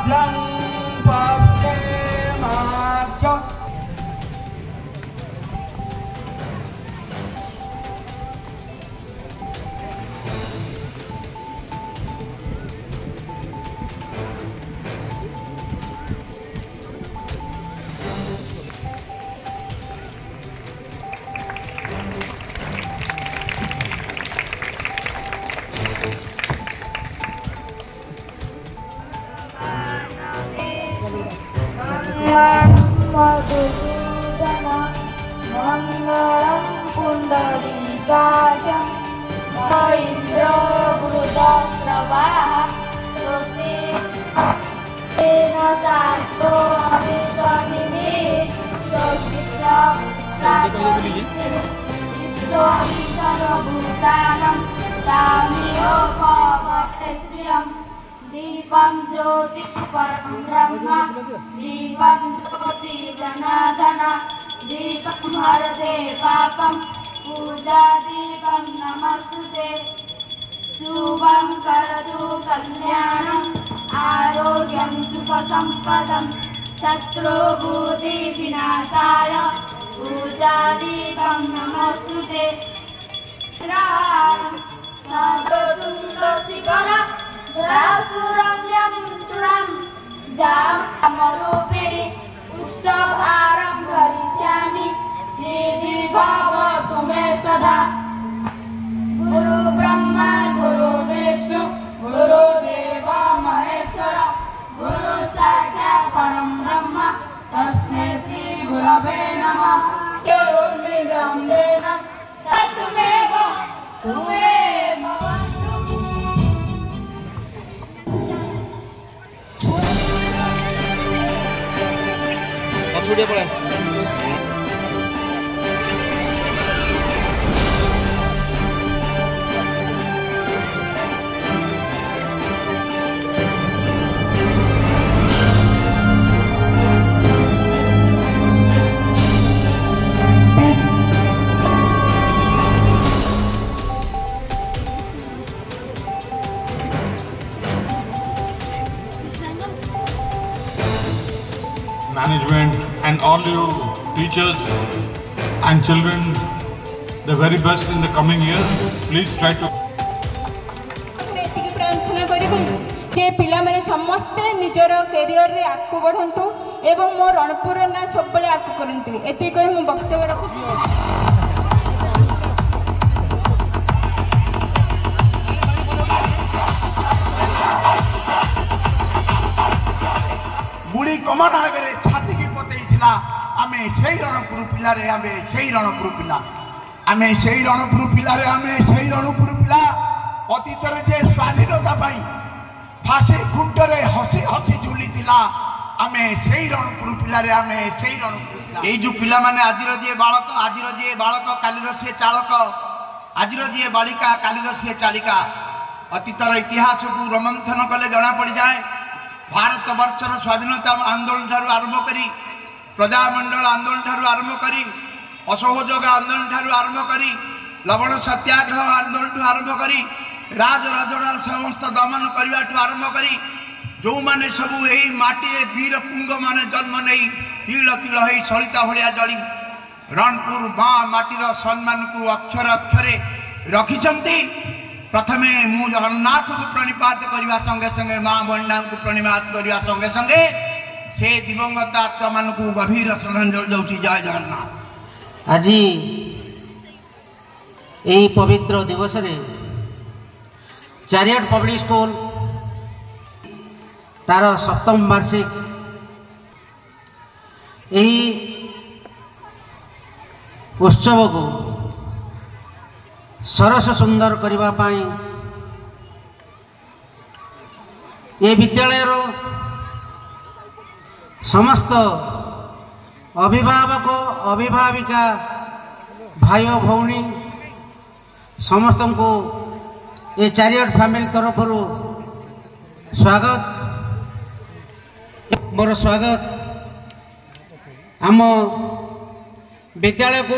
भद्रं पश्येमाक्षं मधुसूदन मंगलम पुंडरीकाक्षं इंद्रो वृदस्रवाः स्वस्ति तेन सातो अभिसनिमिः स्वस्ति सर्वभूतानां तामियोपवश्यम् दीपं ज्योति परं ब्रह्म दीपं ज्योति जनार्दन दीपं हरते पापं पूजा दीपं नमस्तुते शुभं करोतु कल्याणं आरोग्यं सुखसम्पदं शत्रुबुद्धि विनाशाय पूजा दीपं नमस्तुते सदतुङ्गशिखर रासुरम्यं चूड़ं जामरूपिणी उत्सवारं करिष्यामि सिद्धि भवतु मे सदा गुरु ब्रह्मा गुरु विष्णु गुरुदेव महेश्वर गुरु साक्षात् परं ब्रह्म तस्मै श्री गुरवे नमः योर्मिदं देन तत्त्वमेव तुमेव छुड़िए पड़ा management and all you teachers and children the very best in the coming year. Please try to प्रार्थना करूँ कि पिला माने समस्ते निजर कैरियर रे आगु बढ़ंतु एवं मो रणपुर ना सब बेले आगु करंतु एति कहि मो वक्तव्य रखुछि। गुड़ी कमर आगे छाती की पतेइथिला आमे सेई रणपुर पिला रे आमे सेई रणपुर पिला आमे सेई रणपुर पिला रे आमे सेई रणपुर पिला अतीत रे जे स्वाधीनता पाई फांसी खुंट रे हसी हसी झुलीथिला आमे सेई रणपुर पिला रे आमे सेई रणपुर पिला ए जो पिला माने आजिर जे बालक कालीर से चालक आजिर जे बालिका कालीर से चालिका अतीतर इतिहास को रोमंथन कले जना पड़ जाए। भारत वर्षर स्वाधीनता आंदोलन ठारू आरंभ करी प्रजामंडल आंदोलन ठारू आरंभ करी असहयोग आंदोलन ठारू आरंभ करी लवण सत्याग्रह आंदोलन ठारू आरंभ करी राज राजड़ समस्त दमन करने आरंभ करी जो माने सबू यही माटी वीर पुंग माने जन्म नहीं तिल तिल हो सलिता भाया जली रणपुर माँ माटीर सम्मान को अक्षर अक्षरे रखिछंती। प्रथमे मु जगन्नाथ को प्रणिपात करने संगे संगे माँ बंडा को प्रणिपात करने संगे संगे से दिवंगत आत्मा मान को गभीर श्रद्धांजलि दौची। जय जगन्नाथ। आज यही पवित्र दिवस रे चारियाड पब्लिक स्कूल तार सप्तम वार्षिक यही उत्सव को सरस सुंदर करने ये विद्यालय समस्त अभिभावक अभिभाविका भाई भौणी समस्त को ये चारियाड फैमिली तरफ स्वागत मोर स्वागत आम विद्यालय को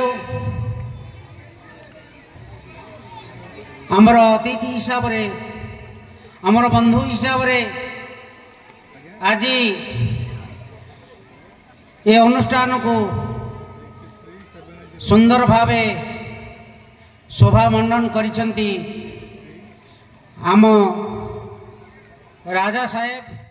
आमर अतिथि हिसाब रे आमर बंधु हिसाब रे आज ये अनुष्ठान को सुंदर भावे शोभा मंडन करिसेंती आम राजा साहेब।